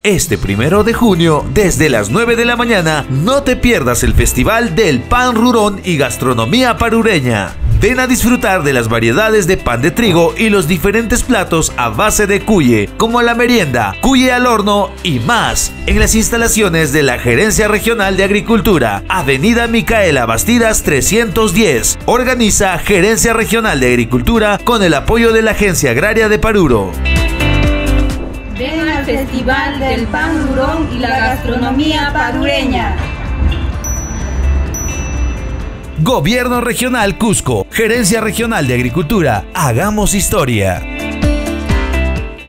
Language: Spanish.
Este 1 de junio, desde las 9 de la mañana, no te pierdas el Festival del Pan Rurón y Gastronomía Parureña. Ven a disfrutar de las variedades de pan de trigo y los diferentes platos a base de cuye, como la merienda, cuye al horno y más, en las instalaciones de la Gerencia Regional de Agricultura, Avenida Micaela Bastidas 310. Organiza Gerencia Regional de Agricultura con el apoyo de la Agencia Agraria de Paruro. Ven al Festival del Pan Rurón y la Gastronomía Parureña. Gobierno Regional Cusco, Gerencia Regional de Agricultura. Hagamos historia.